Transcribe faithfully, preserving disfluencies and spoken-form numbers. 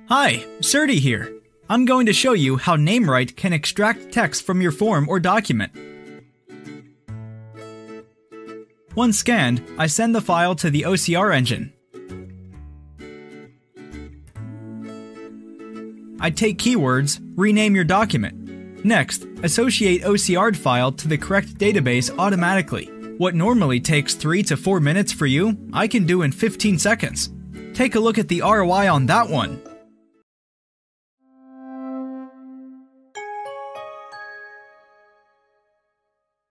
Hi, Serty here. I'm going to show you how NameRight can extract text from your form or document. Once scanned, I send the file to the O C R engine. I take keywords, rename your document. Next, associate O C R'd file to the correct database automatically. What normally takes three to four minutes for you, I can do in fifteen seconds. Take a look at the R O I on that one.